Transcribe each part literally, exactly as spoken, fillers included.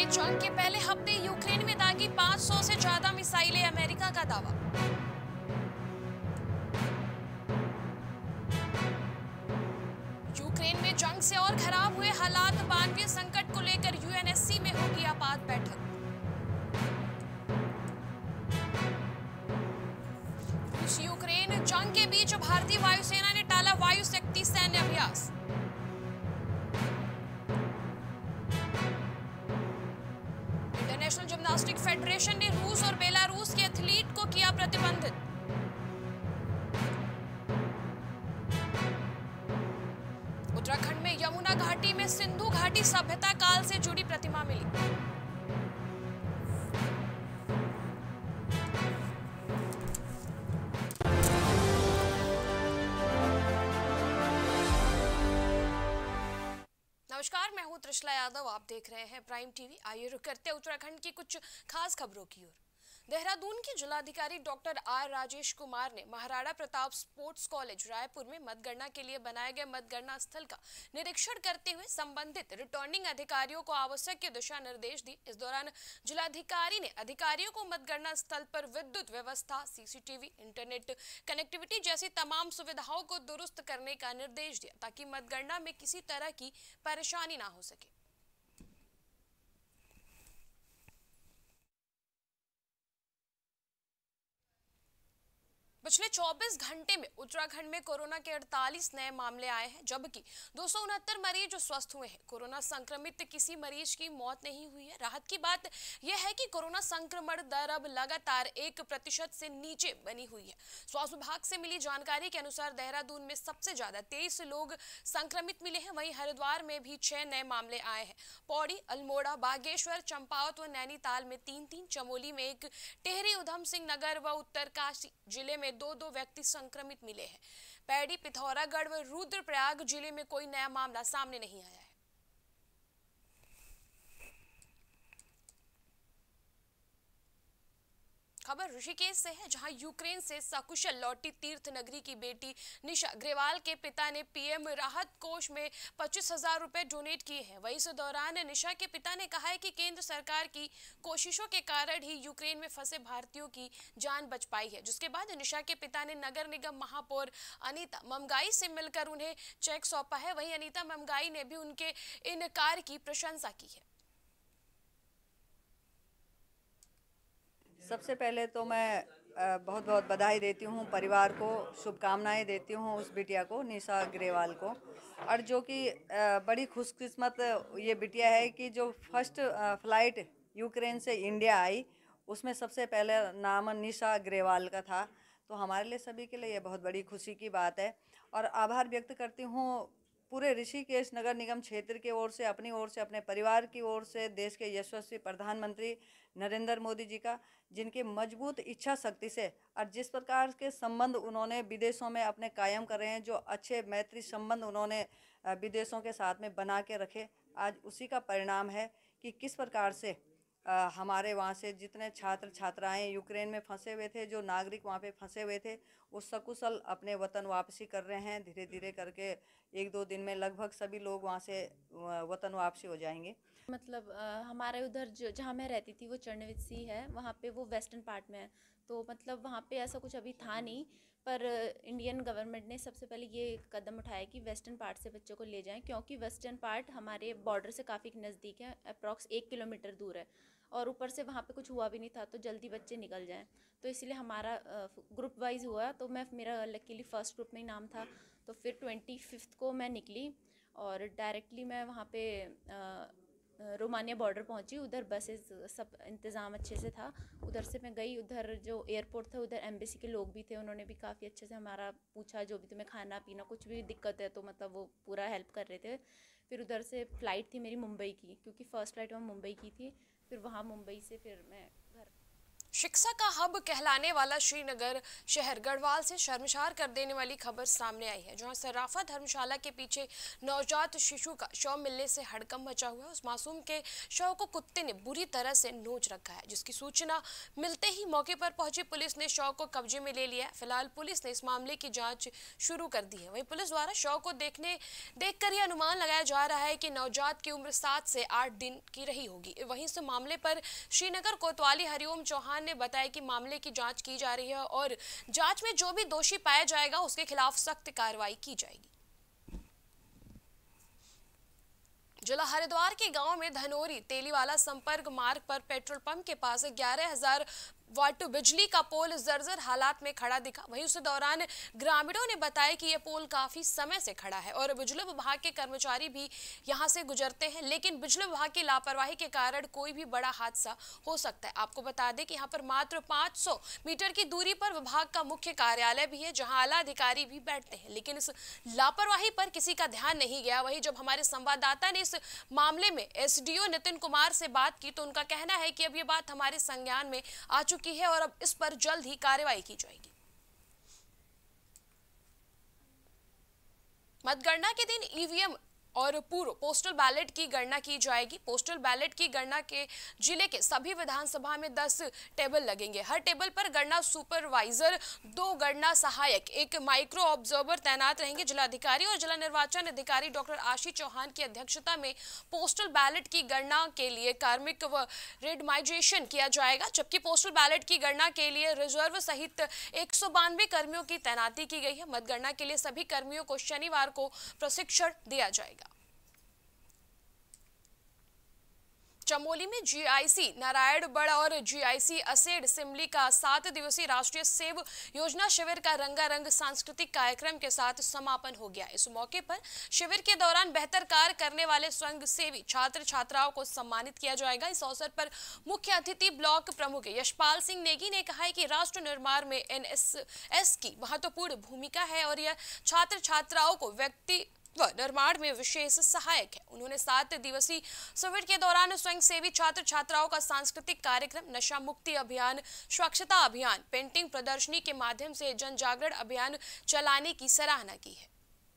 में जंग के पहले हफ्ते यूक्रेन में दागी पाँच सौ से ज्यादा मिसाइलें, अमेरिका का दावा। यूक्रेन में जंग से और खराब हुए हालात, मानवीय संकट को लेकर यूएनएससी में होगी आपात बैठक। रूस यूक्रेन जंग के बीच भारतीय वायुसेना ने टाला वायु शक्ति सैन्य अभ्यास। इंटरनेशनल जिम्नास्टिक फेडरेशन ने रूस और बेलारूस के एथलीट को किया प्रतिबंधित। उत्तराखंड में यमुना घाटी में सिंधु घाटी सभ्यता काल से जुड़ी प्रतिमा मिली। नमस्कार, मैं हूं त्रिशला यादव, आप देख रहे हैं प्राइम टीवी। आइए रुक करते उत्तराखंड की कुछ खास खबरों की ओर। देहरादून के जिलाधिकारी डॉक्टर आर राजेश कुमार ने महाराणा प्रताप स्पोर्ट्स कॉलेज रायपुर में मतगणना के लिए बनाए गए मतगणना स्थल का निरीक्षण करते हुए संबंधित रिटर्निंग अधिकारियों को आवश्यक दिशा निर्देश दिए। इस दौरान जिलाधिकारी ने अधिकारियों को मतगणना स्थल पर विद्युत व्यवस्था, सीसीटीवी, इंटरनेट कनेक्टिविटी जैसी तमाम सुविधाओं को दुरुस्त करने का निर्देश दिया ताकि मतगणना में किसी तरह की परेशानी ना हो सके। पिछले चौबीस घंटे में उत्तराखंड में कोरोना के अड़तालीस नए मामले आए हैं, जबकि दो सौ उनहत्तर मरीज स्वस्थ हुए हैं। कोरोना संक्रमित किसी मरीज की मौत नहीं हुई है। राहत की बात यह है कि कोरोना संक्रमण दर अब लगातार एक प्रतिशत से नीचे बनी हुई है। स्वास्थ्य विभाग से मिली जानकारी के अनुसार देहरादून में सबसे ज्यादा तेईस लोग संक्रमित मिले हैं। वहीं हरिद्वार में भी छह नए मामले आए हैं। पौड़ी, अल्मोड़ा, बागेश्वर, चंपावत व नैनीताल में तीन तीन, चमोली में एक, टिहरी, उधम सिंह नगर व उत्तरकाशी जिले में दो दो व्यक्ति संक्रमित मिले हैं। पैड़ी, पिथौरागढ़ व रुद्रप्रयाग जिले में कोई नया मामला सामने नहीं आया है। खबर ऋषिकेश से है, जहां यूक्रेन से सकुशल लौटी तीर्थ नगरी की बेटी निशा अग्रवाल के पिता ने पीएम राहत कोष में पच्चीस हजार रुपए डोनेट किए हैं। वहीं इस दौरान निशा के पिता ने कहा है कि केंद्र सरकार की कोशिशों के कारण ही यूक्रेन में फंसे भारतीयों की जान बच पाई है। जिसके बाद निशा के पिता ने नगर निगम महापौर अनीता ममगाई से मिलकर उन्हें चेक सौंपा है। वहीं अनीता ममगाई ने भी उनके इन कार्य की प्रशंसा की है। सबसे पहले तो मैं बहुत बहुत बधाई देती हूँ परिवार को, शुभकामनाएं देती हूँ उस बिटिया को, निशा अग्रवाल को। और जो कि बड़ी खुशकिस्मत ये बिटिया है कि जो फर्स्ट फ्लाइट यूक्रेन से इंडिया आई उसमें सबसे पहले नाम निशा अग्रवाल का था। तो हमारे लिए सभी के लिए ये बहुत बड़ी खुशी की बात है। और आभार व्यक्त करती हूँ पूरे ऋषिकेश नगर निगम क्षेत्र की ओर से, अपनी ओर से, अपने परिवार की ओर से, देश के यशस्वी प्रधानमंत्री नरेंद्र मोदी जी का, जिनके मजबूत इच्छा शक्ति से और जिस प्रकार के संबंध उन्होंने विदेशों में अपने कायम कर रहे हैं, जो अच्छे मैत्री संबंध उन्होंने विदेशों के साथ में बना के रखे, आज उसी का परिणाम है कि किस प्रकार से आ, हमारे वहाँ से जितने छात्र छात्राएं यूक्रेन में फंसे हुए थे, जो नागरिक वहाँ पे फंसे हुए थे, वो सकुशल अपने वतन वापसी कर रहे हैं। धीरे धीरे करके एक दो दिन में लगभग सभी लोग वहाँ से वतन वापसी हो जाएंगे। मतलब आ, हमारे उधर जो जहाँ मैं रहती थी वो चरणवत्सी है, वहाँ पे वो वेस्टर्न पार्ट में है। तो मतलब वहाँ पे ऐसा कुछ अभी था नहीं, पर इंडियन गवर्नमेंट ने सबसे पहले ये कदम उठाया कि वेस्टर्न पार्ट से बच्चों को ले जाएं, क्योंकि वेस्टर्न पार्ट हमारे बॉर्डर से काफ़ी नज़दीक है, अप्रॉक्स एक किलोमीटर दूर है। और ऊपर से वहाँ पे कुछ हुआ भी नहीं था, तो जल्दी बच्चे निकल जाएं। तो इसलिए हमारा ग्रुप वाइज हुआ, तो मैं मेरा लकीली फ़र्स्ट ग्रुप में ही नाम था। तो फिर ट्वेंटी फिफ्थ को मैं निकली और डायरेक्टली मैं वहाँ पे रोमानिया बॉर्डर पहुंची। उधर बसेस सब इंतज़ाम अच्छे से था, उधर से मैं गई। उधर जो एयरपोर्ट था उधर एम्बेसी के लोग भी थे, उन्होंने भी काफ़ी अच्छे से हमारा पूछा, जो भी तुम्हें खाना पीना कुछ भी दिक्कत है तो मतलब वो पूरा हेल्प कर रहे थे। फिर उधर से फ़्लाइट थी मेरी मुंबई की, क्योंकि फ़र्स्ट फ़्लाइट वहाँ मुंबई की थी। फिर वहाँ मुंबई से फिर मैं घर। शिक्षा का हब कहलाने वाला श्रीनगर शहर गढ़वाल से शर्मसार कर देने वाली खबर सामने आई है, जहां सराफा धर्मशाला के पीछे नवजात शिशु का शव मिलने से हड़कंप मचा हुआ है। उस मासूम के शव को कुत्ते ने बुरी तरह से नोच रखा है, जिसकी सूचना मिलते ही मौके पर पहुंची पुलिस ने शव को कब्जे में ले लिया है। फिलहाल पुलिस ने इस मामले की जांच शुरू कर दी है। वहीं पुलिस द्वारा शव को देखने देखकर यह अनुमान लगाया जा रहा है कि नवजात की उम्र सात से आठ दिन की रही होगी। वहीं इस मामले पर श्रीनगर कोतवाली हरिओम चौहान ने बताया कि मामले की जांच की जा रही है और जांच में जो भी दोषी पाया जाएगा उसके खिलाफ सख्त कार्रवाई की जाएगी। जिला हरिद्वार के गांव में धनोरी तेलीवाला संपर्क मार्ग पर पेट्रोल पंप के पास ग्यारह हजार वाट बिजली का पोल जर्जर हालात में खड़ा दिखा। वहीं उस दौरान ग्रामीणों ने बताया कि यह पोल काफी समय से खड़ा है और बिजली विभाग के कर्मचारी भी यहां से गुजरते हैं, लेकिन बिजली विभाग की लापरवाही के कारण कोई भी बड़ा हादसा हो सकता है। आपको बता दें कि यहां पर मात्र पाँच सौ मीटर की दूरी पर विभाग का मुख्य कार्यालय भी है, जहां आला अधिकारी भी बैठते हैं, लेकिन इस लापरवाही पर किसी का ध्यान नहीं गया। वहीं जब हमारे संवाददाता ने इस मामले में एसडीओ नितिन कुमार से बात की तो उनका कहना है कि अब ये बात हमारे संज्ञान में आ चुकी है और अब इस पर जल्द ही कार्रवाई की जाएगी। मतगणना के दिन ईवीएम और पूर्व पोस्टल बैलेट की गणना की जाएगी। पोस्टल बैलेट की गणना के जिले के सभी विधानसभा में दस टेबल लगेंगे। हर टेबल पर गणना सुपरवाइजर, दो गणना सहायक, एक माइक्रो ऑब्जर्वर तैनात रहेंगे। जिलाधिकारी और जिला निर्वाचन अधिकारी डॉक्टर आशीष चौहान की अध्यक्षता में पोस्टल बैलेट की गणना के लिए कार्मिक व रेडमाइजेशन किया जाएगा, जबकि पोस्टल बैलेट की गणना के लिए रिजर्व सहित एक सौ बानवे कर्मियों की तैनाती की गई है। मतगणना के लिए सभी कर्मियों को शनिवार को प्रशिक्षण दिया जाएगा। चमोली में जीआईसी नारायणगढ़ और जीआईसी असेड सिमली का सात दिवसीय राष्ट्रीय सेब योजना शिविर का रंगारंग सांस्कृतिक कार्यक्रम के साथ समापन हो गया। इस मौके पर शिविर के दौरान बेहतर कार्य करने वाले स्वयंसेवी छात्र छात्राओं को सम्मानित किया जाएगा। इस अवसर पर मुख्य अतिथि ब्लॉक प्रमुख यशपाल सिंह नेगी ने कहा है कि राष्ट्र निर्माण में एनएसएस की महत्वपूर्ण भूमिका है और यह छात्र छात्राओं को व्यक्ति व निर्माण में विशेष सहायक है। उन्होंने सात दिवसीय शिविर के दौरान स्वयंसेवी छात्र छात्राओं का सांस्कृतिक कार्यक्रम, नशा मुक्ति अभियान, स्वच्छता अभियान, पेंटिंग प्रदर्शनी के माध्यम से जन जागरण अभियान चलाने की सराहना की है।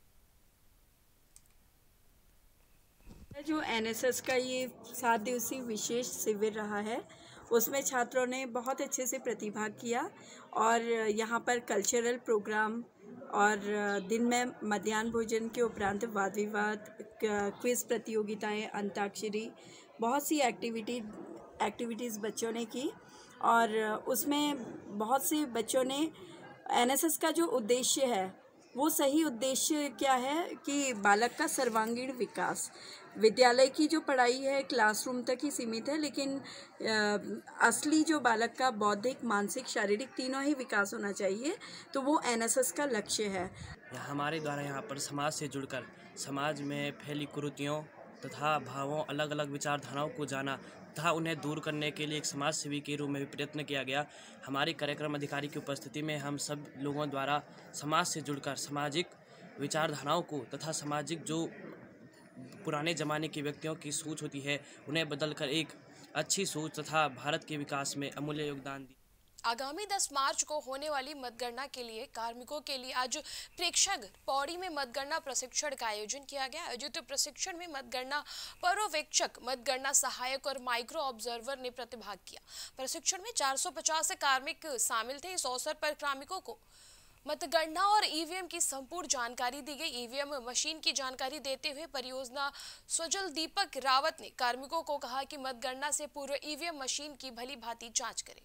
जो एनएसएस का ये सात दिवसीय विशेष शिविर रहा है उसमें छात्रों ने बहुत अच्छे से प्रतिभाग किया और यहाँ पर कल्चरल प्रोग्राम और दिन में मध्याह्न भोजन के उपरांत वाद विवाद, क्विज प्रतियोगिताएं, अंताक्षरी, बहुत सी एक्टिविटी एक्टिविटीज़ बच्चों ने की और उसमें बहुत से बच्चों ने एनएसएस का जो उद्देश्य है वो सही उद्देश्य क्या है कि बालक का सर्वांगीण विकास। विद्यालय की जो पढ़ाई है क्लासरूम तक ही सीमित है, लेकिन आ, असली जो बालक का बौद्धिक, मानसिक, शारीरिक तीनों ही विकास होना चाहिए, तो वो एनएसएस का लक्ष्य है। हमारे द्वारा यहाँ पर समाज से जुड़कर समाज में फैली कुरीतियों तथा भावों, अलग अलग विचारधाराओं को जाना तथा उन्हें दूर करने के लिए एक समाज सेवी के रूप में भी प्रयत्न किया गया। हमारे कार्यक्रम अधिकारी की उपस्थिति में हम सब लोगों द्वारा समाज से जुड़कर सामाजिक विचारधाराओं को तथा सामाजिक जो पुराने ज़माने के व्यक्तियों की सोच होती है उन्हें बदलकर एक अच्छी सोच तथा भारत के विकास में अमूल्य योगदान दी। आगामी दस मार्च को होने वाली मतगणना के लिए कार्मिकों के लिए आज प्रेक्षागृह पौड़ी में मतगणना प्रशिक्षण का आयोजन किया गया। आयोजित प्रशिक्षण में मतगणना पर्यवेक्षक, मतगणना सहायक और माइक्रो ऑब्जर्वर ने प्रतिभाग किया। प्रशिक्षण में चार सौ पचास कार्मिक शामिल थे। इस अवसर पर कार्मिकों को मतगणना और ईवीएम की संपूर्ण जानकारी दी गई। ईवीएम मशीन की जानकारी देते हुए परियोजना स्वजल दीपक रावत ने कार्मिकों को कहा कि मतगणना से पूर्व ईवीएम मशीन की भली भांति जांच करें।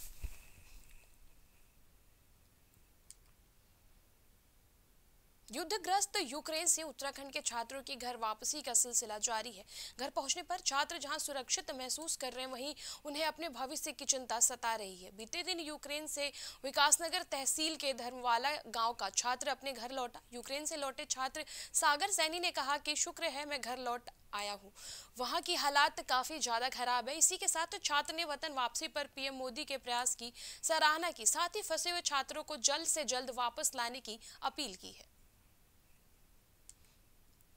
युद्धग्रस्त यूक्रेन से उत्तराखंड के छात्रों की घर वापसी का सिलसिला जारी है। घर पहुंचने पर छात्र जहां सुरक्षित महसूस कर रहे हैं, वहीं उन्हें अपने भविष्य की चिंता सता रही है। बीते दिन यूक्रेन से विकासनगर तहसील के धर्मवाला गांव का छात्र अपने घर लौटा। यूक्रेन से लौटे छात्र सागर सैनी ने कहा कि शुक्र है मैं घर लौट आया हूं, वहां की हालात काफी ज्यादा खराब है। इसी के साथ छात्र ने वतन वापसी पर पीएम मोदी के प्रयास की सराहना की, साथ ही फंसे हुए छात्रों को जल्द से जल्द वापस लाने की अपील की है।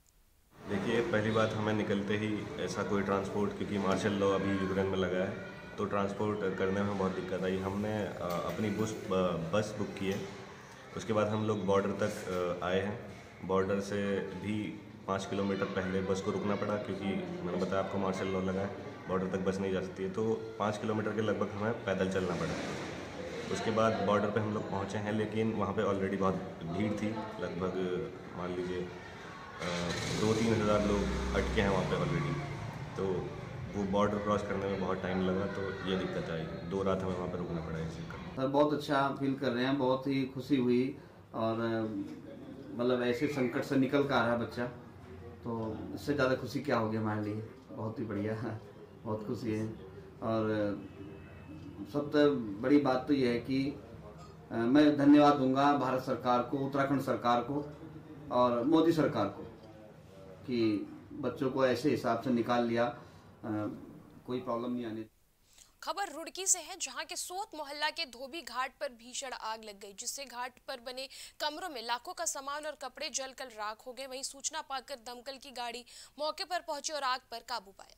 देखिए, पहली बात, हमें निकलते ही ऐसा कोई ट्रांसपोर्ट, क्योंकि मार्शल लॉ अभी यूक्रेन में लगा है, तो ट्रांसपोर्ट करने में बहुत दिक्कत आई। हमने अपनी बस बस बुक की है, उसके बाद हम लोग बॉर्डर तक आए हैं। बॉर्डर से भी पाँच किलोमीटर पहले बस को रुकना पड़ा, क्योंकि मैंने बताया आपको मार्शल लॉ लगा है, बॉर्डर तक बस नहीं जा सकती है, तो पाँच किलोमीटर के लगभग हमें पैदल चलना पड़ा। उसके बाद बॉर्डर पे हम लोग पहुँचे हैं, लेकिन वहाँ पे ऑलरेडी बहुत भीड़ थी। लगभग मान लीजिए दो तीन हज़ार लोग अटके हैं वहाँ पे ऑलरेडी, तो वो बॉर्डर क्रॉस करने में बहुत टाइम लगा, तो ये दिक्कत आई। दो रात हमें वहाँ पे रुकना पड़ा इस चक्कर। सर बहुत अच्छा फील कर रहे हैं, बहुत ही खुशी हुई, और मतलब ऐसे संकट से निकल कर आ रहा है बच्चा, तो इससे ज़्यादा खुशी क्या होगी हमारे लिए। बहुत ही बढ़िया, बहुत खुशी है। और सबसे बड़ी बात तो ये है कि मैं धन्यवाद दूंगा भारत सरकार को, उत्तराखंड सरकार को और मोदी सरकार को, कि बच्चों को ऐसे हिसाब से निकाल लिया, आ, कोई प्रॉब्लम नहीं आने। खबर रुड़की से है, जहां के सोत मोहल्ला के धोबी घाट पर भीषण आग लग गई, जिससे घाट पर बने कमरों में लाखों का सामान और कपड़े जलकर राख हो गए। वहीं सूचना पाकर दमकल की गाड़ी मौके पर पहुंची और आग पर काबू पाया।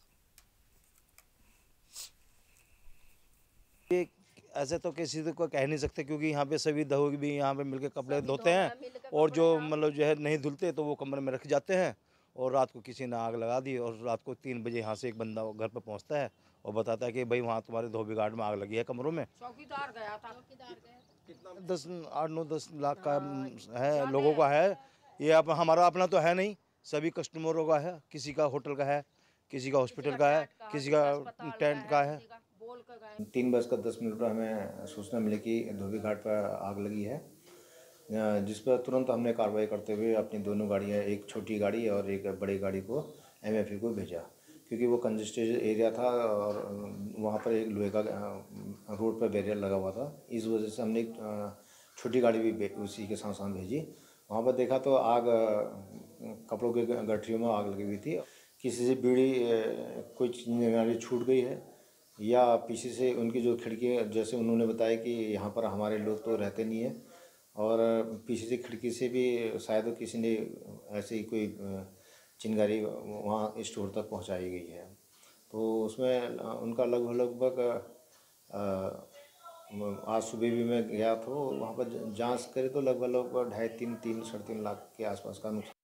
ये ऐसे तो किसी को कह नहीं सकते, क्योंकि यहाँ पे सभी धोबी भी यहाँ पे मिलकर कपड़े धोते हैं, और जो मतलब जो है नहीं धुलते तो वो कमरे में रख जाते हैं। और रात को किसी ने आग लगा दी, और रात को तीन बजे यहाँ से एक बंदा घर पर पहुँचता है और बताता है कि भाई वहाँ तुम्हारे धोबी घाट में आग लगी है कमरों में। चौकीदार गया था। दस आठ नौ दस लाख का है, लोगों का है ये। आप हमारा अपना तो है नहीं, सभी कस्टमरों का है। किसी का होटल का है, किसी का हॉस्पिटल का है, किसी का टेंट का है। तीन बज कर दस मिनट पर हमें सूचना मिली कि धोबी घाट पर आग लगी है, जिस पर तुरंत हमने कार्रवाई करते हुए अपनी दोनों गाड़ियाँ, एक छोटी गाड़ी और एक बड़ी गाड़ी को एमएफई को भेजा, क्योंकि वो कंजेस्टेड एरिया था और वहाँ पर एक लोहे का रोड पर बैरियर लगा हुआ था। इस वजह से हमने छोटी गाड़ी भी उसी के साथ साथ भेजी। वहाँ पर देखा तो आग, कपड़ों के गठरियों में आग लगी हुई थी। किसी से बीड़ी कोई चिंगारी छूट गई है, या पीछे से उनकी जो खिड़की, जैसे उन्होंने बताया कि यहाँ पर हमारे लोग तो रहते नहीं है, और पीछे से खिड़की से भी शायद किसी ने ऐसे ही कोई चिंगारी वहाँ स्टोर तक पहुँचाई गई है। तो उसमें उनका लगभग लगभग आज सुबह भी मैं गया तो वहाँ पर जांच करे तो लगभग लगभग ढाई तीन तीन साढ़े तीन लाख के आसपास का नुकसान।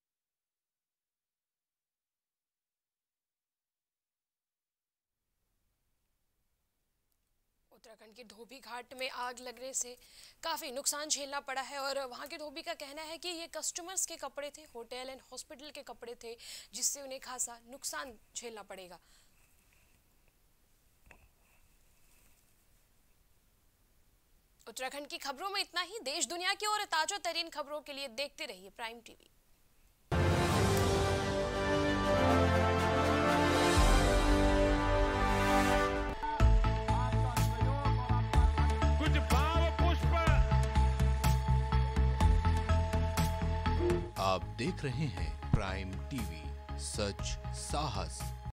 उत्तराखंड के धोबी घाट में आग लगने से काफ़ी नुकसान झेलना पड़ा है, और वहां के धोबी का कहना है कि ये कस्टमर्स के कपड़े थे, होटल एंड हॉस्पिटल के कपड़े थे, जिससे उन्हें खासा नुकसान झेलना पड़ेगा। उत्तराखंड की खबरों में इतना ही। देश दुनिया की और ताजा तरीन खबरों के लिए देखते रहिए प्राइम टीवी। आप देख रहे हैं प्राइम टीवी, सच साहस